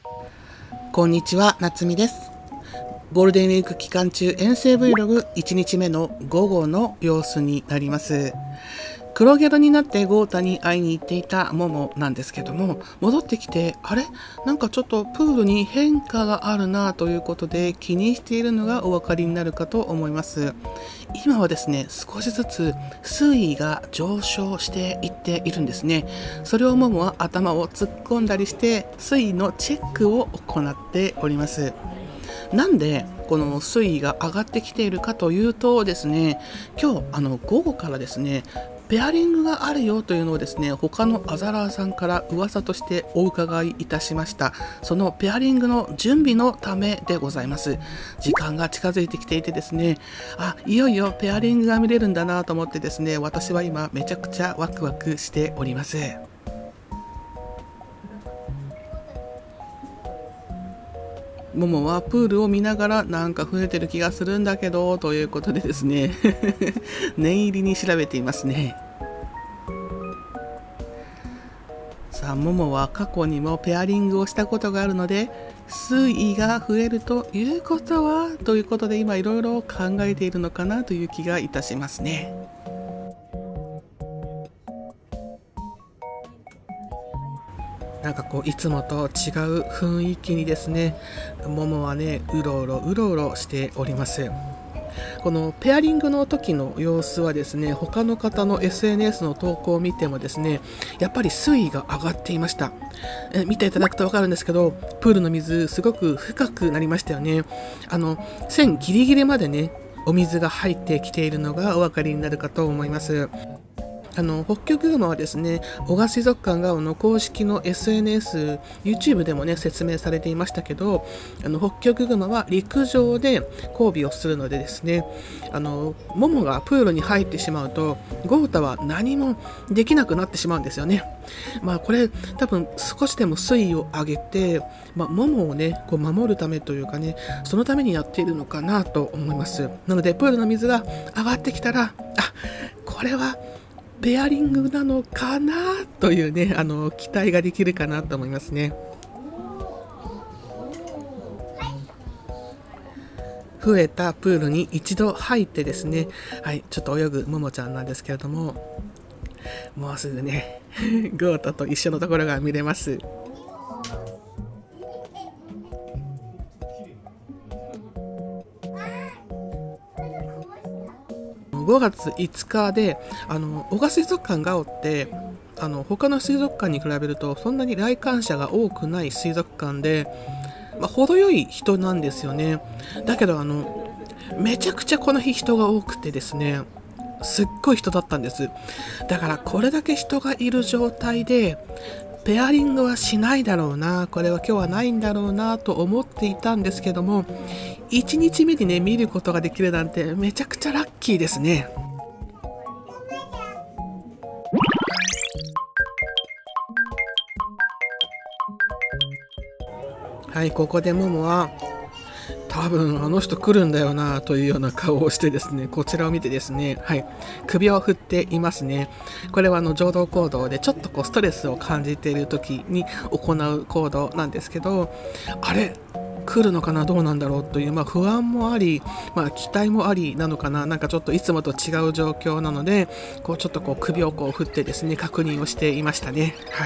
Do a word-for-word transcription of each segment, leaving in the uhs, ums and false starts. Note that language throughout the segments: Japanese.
こんにちは、なつみです。ゴールデンウィーク期間中遠征 Vlogいちにちめの午後の様子になります。黒ギャルになって豪太に会いに行っていたモモなんですけども、戻ってきて、あれなんかちょっとプールに変化があるなということで気にしているのがお分かりになるかと思います。今はですね、少しずつ水位が上昇していっているんですね。それをモモは頭を突っ込んだりして水位のチェックを行っております。なんでこの水位が上がってきているかというとですね、今日あの午後からですね、ペアリングがあるよというのをですね、他のアザラーさんから噂としてお伺いいたしました。そのペアリングの準備のためでございます。時間が近づいてきていてですね、あ、いよいよペアリングが見れるんだなと思ってですね、私は今めちゃくちゃワクワクしております。ももはプールを見ながらなんか増えてる気がするんだけどということでですね念入りに調べていますね。さあ、ももは過去にもペアリングをしたことがあるので、水位が増えるということはということで今いろいろ考えているのかなという気がいたしますね。なんかこういつもと違う雰囲気にですね、ももはねうろうろうろうろしております。このペアリングの時の様子はですね、他の方の エスエヌエス の投稿を見てもですね、やっぱり水位が上がっていました。え見ていただくと分かるんですけど、プールの水すごく深くなりましたよね。あの線ギリギリまでねお水が入ってきているのがお分かりになるかと思います。あのホッキョクグマはですね、男鹿水族館側の公式の エスエヌエス、YouTube でもね説明されていましたけど、あのホッキョクグマは陸上で交尾をするのでですね、あのモモがプールに入ってしまうとゴータは何もできなくなってしまうんですよね。まあこれ多分少しでも水位を上げて、まあ、モモをねこう守るためというかね、そのためにやっているのかなと思います。なのでプールの水が上がってきたら、あ、これはペアリングなのかなというね、あの期待ができるかなと思いますね。増えたプールに一度入ってですね、はい、ちょっと泳ぐももちゃんなんですけれども、もうすぐねゴータと一緒のところが見れます。ごがついつかで、あの男鹿水族館がおってあの他の水族館に比べるとそんなに来館者が多くない水族館で、まあ、程よい人なんですよね。だけどあのめちゃくちゃこの日人が多くてですね、すっごい人だったんです。だからこれだけ人がいる状態でペアリングはしないだろうな、これは今日はないんだろうなと思っていたんですけども、いちにちめにね見ることができるなんてめちゃくちゃラッキーですね。はい、ここでモモは多分あの人来るんだよなというような顔をしてですね、こちらを見てですね、はい、首を振っていますね。これはあの情動行動でちょっとこうストレスを感じている時に行う行動なんですけど、あれ来るのかな、どうなんだろうという、まあ、不安もあり、まあ、期待もありなのかな、なんかちょっといつもと違う状況なので、こうちょっとこう首をこう振ってですね確認をしていましたね。はい。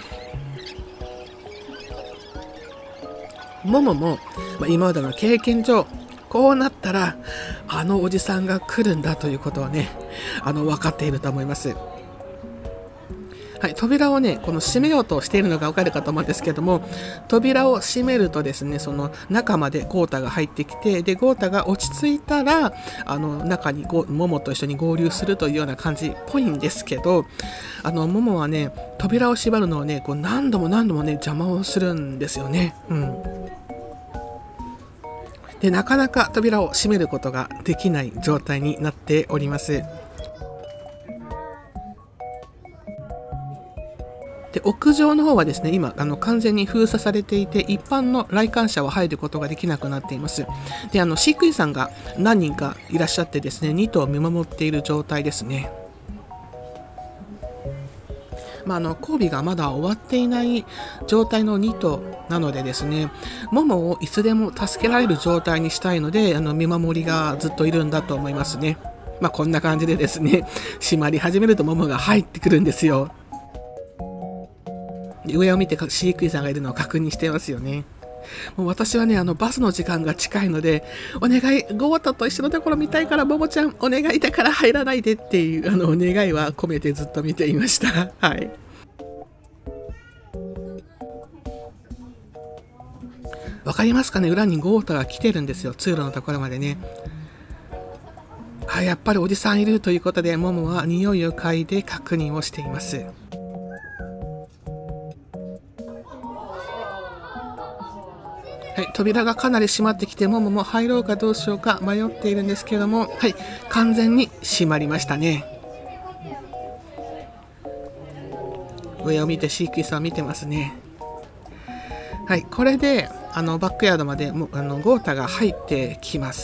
ももも、まあ、今までの経験上こうなったらあのおじさんが来るんだということはね、あの分かっていると思います。はい、扉をねこの閉めようとしているのが分かるかと思うんですけども、扉を閉めるとですね、その中までゴータが入ってきて、でゴータが落ち着いたらあの中にゴモモと一緒に合流するというような感じっぽいんですけど、あのモモはね扉を縛るのをねこう何度も何度もね邪魔をするんですよね。うんでなかなか扉を閉めることができない状態になっております。で屋上の方はですね今あの完全に封鎖されていて、一般の来館者は入ることができなくなっています。であの飼育員さんが何人かいらっしゃってですね、に頭見守っている状態ですね。 まあ、あの交尾がまだ終わっていない状態のに頭なのでですね、モモをいつでも助けられる状態にしたいので、あの見守りがずっといるんだと思いますね。まあ、こんな感じでですね、締まり始めるとモモが入ってくるんですよ。上を見て飼育員さんがいるのを確認してますよね。もう私はね、あのバスの時間が近いので、お願い、ゴータと一緒のところ見たいから、モモちゃん、お願いだから入らないでっていうあの願いは込めてずっと見ていました。はい。わかりますかね、裏にゴータが来てるんですよ、通路のところまでね。あ、やっぱりおじさんいるということで、モモは匂いを嗅いで確認をしています。はい、扉がかなり閉まってきて、モモも入ろうかどうしようか迷っているんですけども、はい、完全に閉まりましたね。上を見て飼育員さんを見てますね。はい、これであのバックヤードまでもあのゴータが入ってきます。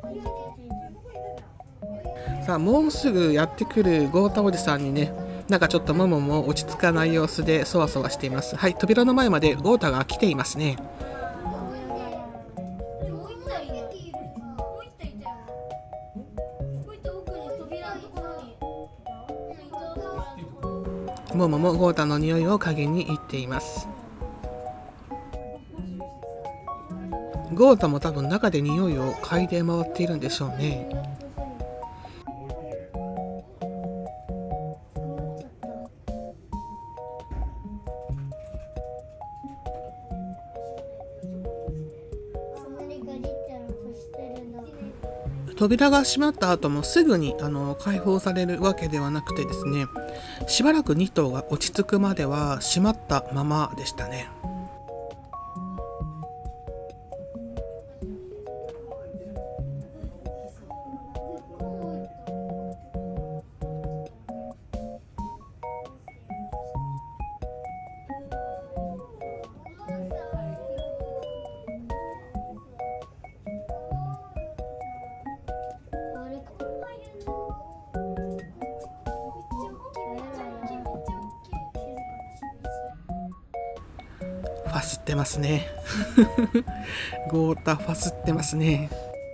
さあ、もうすぐやってくるゴータおじさんにね、なんかちょっとモモも落ち着かない様子でそわそわしています。はい、扉の前までゴータが来ていますね。モモもゴータの匂いを嗅ぎに行っています。ゴータも多分中で匂いを嗅いで回っているんでしょうね。扉が閉まった後もすぐにあの解放されるわけではなくてですね、しばらくに頭が落ち着くまでは閉まったままでしたね。ファスってますね。ゴータファスってますね。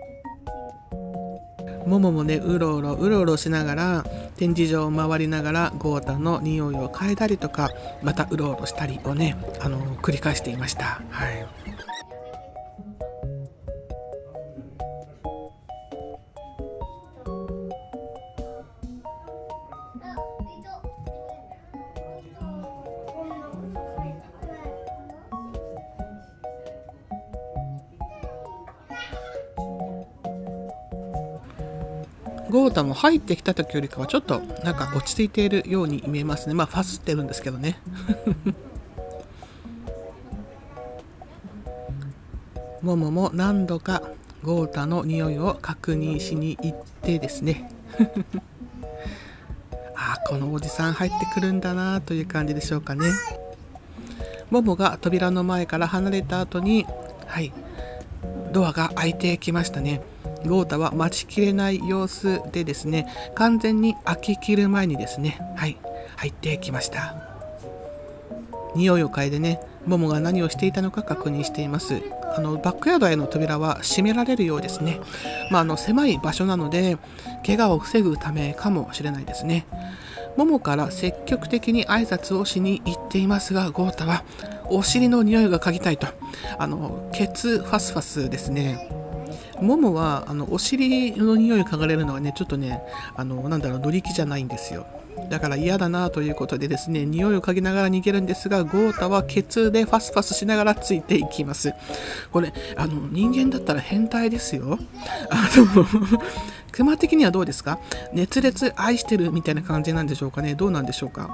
モモもね、うろうろうろうろしながら展示場を回りながらゴータの匂いを嗅いだりとか、またうろうろしたりをね、あの繰り返していました。はい。ゴータも入ってきた時よりかはちょっとなんか落ち着いているように見えますね。まあファスってるんですけどね。モモも何度かゴータの匂いを確認しに行ってですね。ああ、このおじさん入ってくるんだなという感じでしょうかね。モモが扉の前から離れた後に、はい、ドアが開いてきましたね。ゴータは待ちきれない様子でですね、完全に開ききる前にですね、はい、入ってきました。匂いを嗅いでね、モモが何をしていたのか確認しています。あのバックヤードへの扉は閉められるようですね。まあ、あの狭い場所なので怪我を防ぐためかもしれないですね。モモから積極的に挨拶をしに行っていますが、ゴータはお尻の匂いが嗅ぎたいと、あのケツファスファスですね。モモはあのお尻の匂いを嗅がれるのはね、ちょっとね、あのなんだろう、乗り気じゃないんですよ。だから嫌だなということでですね、匂いを嗅ぎながら逃げるんですが、ゴータはケツでファスファスしながらついていきます。これあの人間だったら変態ですよ。あのクマ的にはどうですか？熱烈愛してるみたいな感じなんでしょうかね。どうなんでしょうか。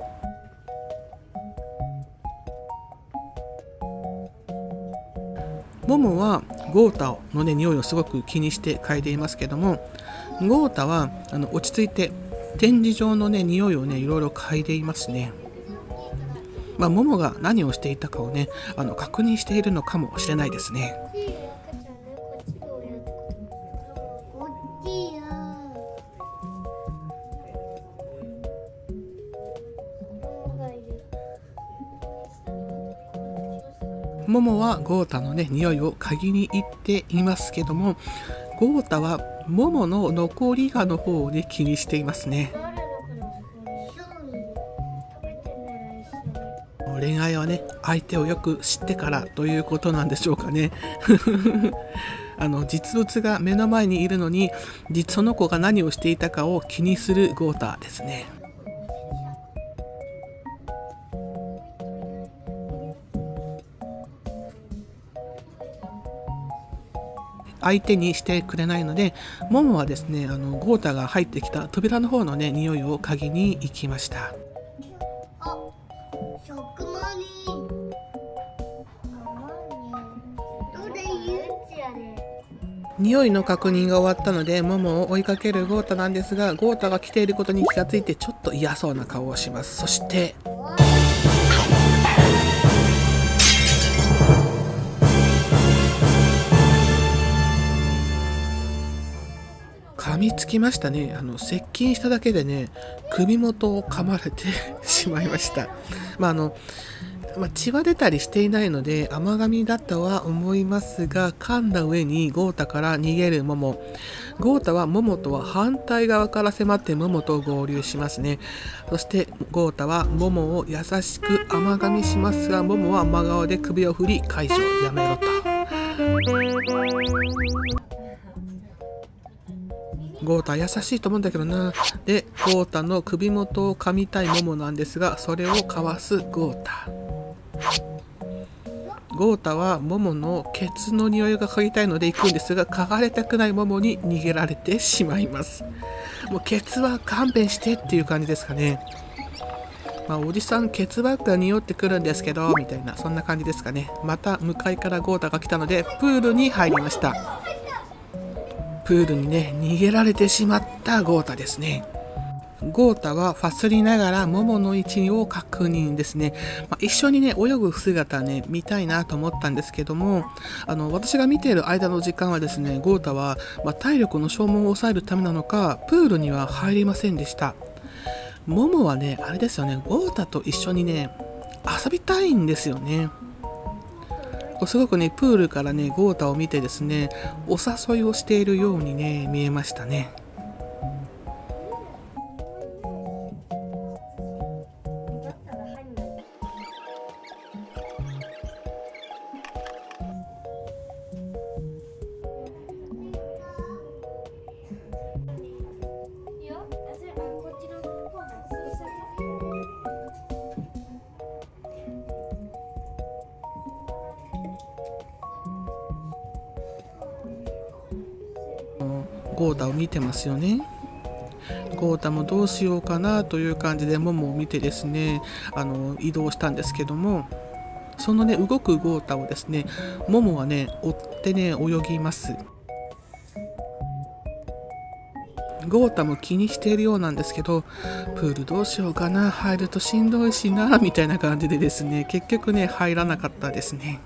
モモはゴータの、ね、匂いをすごく気にして嗅いでいますけども、ゴータはあの落ち着いて展示場の、ね、匂いをねいろいろ嗅いでいますね。まあ、モモが何をしていたかをねあの確認しているのかもしれないですね。 モモはゴータのね匂いを嗅ぎに行っていますけども、ゴータはモモの残り香の方をね気にしていますね。恋愛はね相手をよく知ってからということなんでしょうかね。あの実物が目の前にいるのにその子が何をしていたかを気にするゴータですね。相手にしてくれないので、モモはですねあのゴータが入ってきた扉の方のね匂いを嗅ぎに行きました。匂いの確認が終わったのでモモを追いかけるゴータなんですが、ゴータが来ていることに気がついてちょっと嫌そうな顔をします。そして噛みつきましたね。あの接近しただけでね首元を噛まれてしまいました。まああのまあ、血は出たりしていないので甘噛みだったは思いますが、噛んだ上にゴータから逃げるモモ。ゴータはモモとは反対側から迫ってモモと合流しますね。そしてゴータはモモを優しく甘噛みしますが、モモは真顔で首を振り解除、やめろと。ゴータ優しいと思うんだけどな。でゴータの首元を噛みたいモモなんですが、それをかわすゴータ。ゴータはモモのケツの匂いが嗅ぎたいので行くんですが、嗅がれたくないモモに逃げられてしまいます。もうケツは勘弁してっていう感じですかね。まあ、おじさんケツばっか匂ってくるんですけどみたいな、そんな感じですかね。また向かいからゴータが来たのでプールに入りました。プールにね逃げられてしまったゴータですね。ゴータはファスりながらモモの位置を確認ですね。まあ、一緒にね泳ぐ姿ね見たいなと思ったんですけども、あの私が見ている間の時間はですね、ゴータは、まあ、体力の消耗を抑えるためなのかプールには入りませんでした。モモはねあれですよね、ゴータと一緒にね遊びたいんですよね。すごくねプールからねゴータを見てですねお誘いをしているようにね見えましたね。ゴータを見てますよね。ゴータもどうしようかなという感じでモモを見てですねあの移動したんですけども、そのね動くゴータをですねモモはね追ってね泳ぎます。ゴータも気にしているようなんですけど、プールどうしようかな、入るとしんどいしなみたいな感じでですね結局ね入らなかったですね。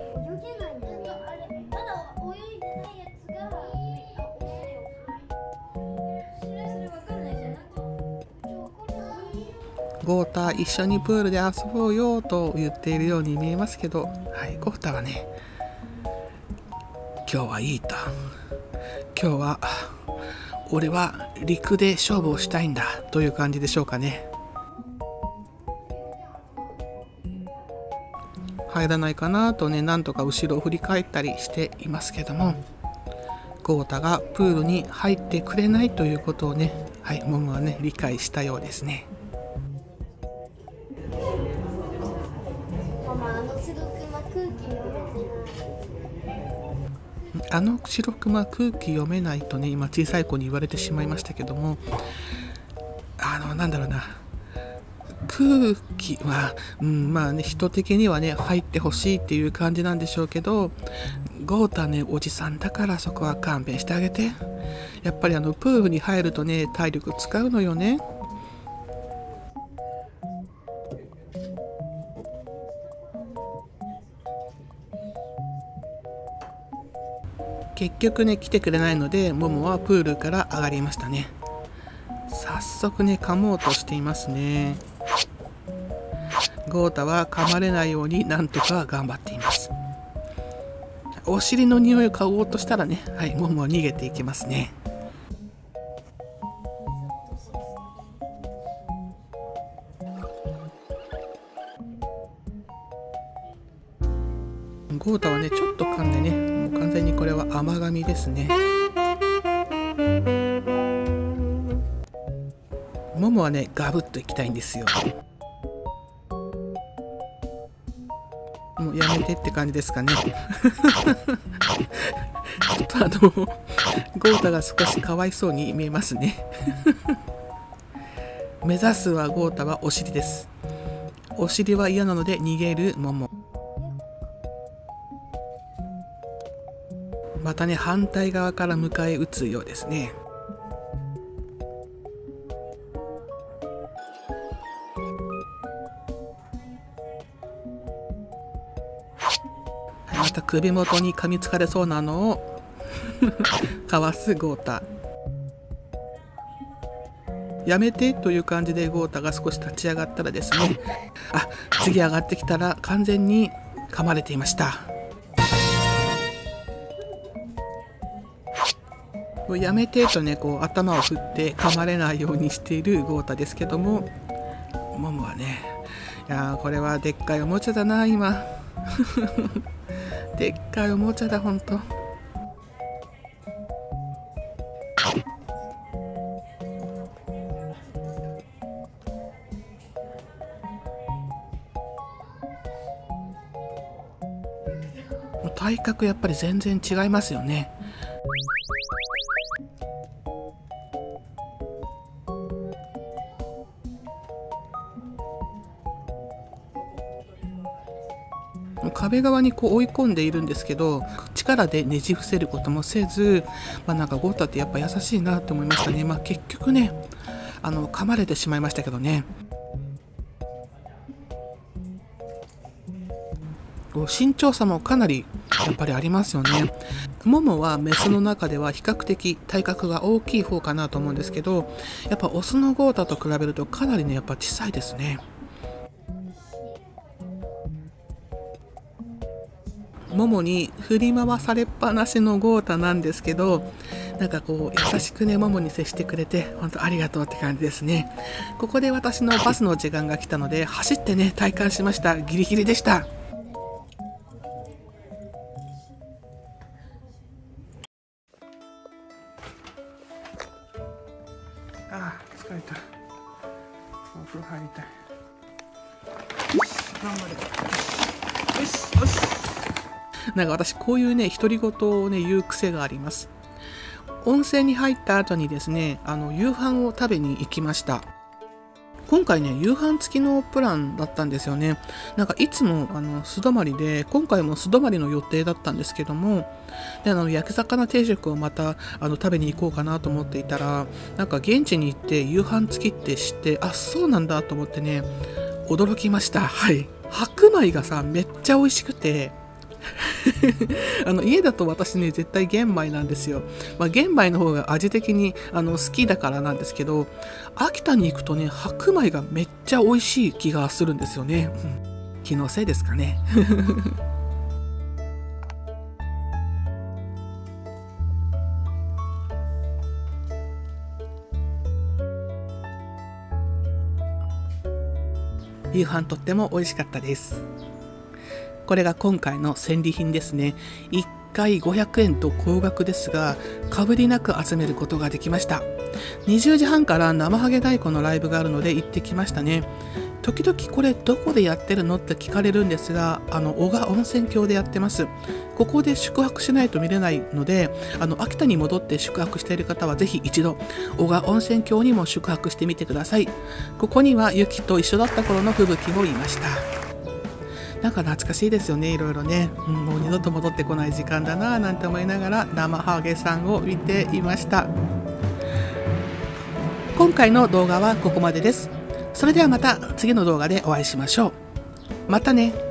ゴータ一緒にプールで遊ぼうよと言っているように見えますけど、はい、ゴータはね今日はいいと、今日は俺は陸で勝負をしたいんだという感じでしょうかね。入らないかなとねなんとか後ろを振り返ったりしていますけども、ゴータがプールに入ってくれないということをね、はい、モモはね理解したようですね。あの白クマ空気読めないとね今小さい子に言われてしまいましたけども、あのなんだろうな、空気は、うん、まあね人的にはね入ってほしいっていう感じなんでしょうけど、ゴータねおじさんだからそこは勘弁してあげて。やっぱりあのプールに入るとね体力使うのよね。結局ね来てくれないのでモモはプールから上がりましたね。早速ね噛もうとしていますね。ゴータは噛まれないようになんとか頑張っています。 お尻の匂いを嗅ごうとしたらね、はい、ももは逃げていきますね。ゴータはね、ちょっと噛んでね、もう完全にこれは甘噛みですね。ももはね、ガブッといきたいんですよ。もうやめてって感じですかね。ちょっとあの、ゴータが少しかわいそうに見えますね。目指すはゴータはお尻です。お尻は嫌なので逃げるもも。またね、反対側から迎え撃つようですね。また首元に噛みつかれそうなのをかわすゴータ。やめてという感じでゴータが少し立ち上がったらですね、あ、次上がってきたら完全に噛まれていました。やめてとね、こう頭を振って噛まれないようにしているゴータですけども、モモはね、いやー、これはでっかいおもちゃだな今。でっかいおもちゃだほんと。体格やっぱり全然違いますよね。壁側にこう追い込んでいるんですけど、力でねじ伏せることもせず、まあ、なんかゴータってやっぱ優しいなって思いましたね。まあ、結局ね、あの噛まれてしまいましたけどね。身長差もかなりやっぱりありますよね。モモはメスの中では比較的体格が大きい方かなと思うんですけど、やっぱオスのゴータと比べるとかなりね、やっぱ小さいですね。ももに振り回されっぱなしのゴータなんですけど、なんかこう優しくね、ももに接してくれて本当ありがとうって感じですね。ここで私のバスの時間が来たので走ってね、体感しました。ギリギリでした。ああ、疲れた。お風呂入りたい。よし、頑張れ。よし、よし。なんか私こういうね、独り言をね、言う癖があります。温泉に入った後にですね、あの夕飯を食べに行きました。今回ね、夕飯付きのプランだったんですよね。なんかいつもあの素泊まりで、今回も素泊まりの予定だったんですけども、であの焼き魚定食をまたあの食べに行こうかなと思っていたら、なんか現地に行って夕飯付きって知って、あ、そうなんだと思ってね、驚きました。はい。白米がさ、めっちゃ美味しくて、あの家だと私ね、絶対玄米なんですよ。まあ、玄米の方が味的にあの好きだからなんですけど、秋田に行くとね、白米がめっちゃ美味しい気がするんですよね。気のせいですかね。夕飯とっても美味しかったです。これが今回の戦利品ですね。いっかいごひゃくえんと高額ですが、かぶりなく集めることができました。にじゅうじはんから生ハゲ太鼓のライブがあるので行ってきましたね。時々これどこでやってるのって聞かれるんですが、あの男鹿温泉郷でやってます。ここで宿泊しないと見れないので、あの秋田に戻って宿泊している方はぜひ一度男鹿温泉郷にも宿泊してみてください。ここには雪と一緒だった頃の吹雪もいました。なんか懐かしいですよね、いろいろね、うん、もう二度と戻ってこない時間だなぁなんて思いながら生ハゲさんを見ていました。今回の動画はここまでです。それではまた次の動画でお会いしましょう。またね。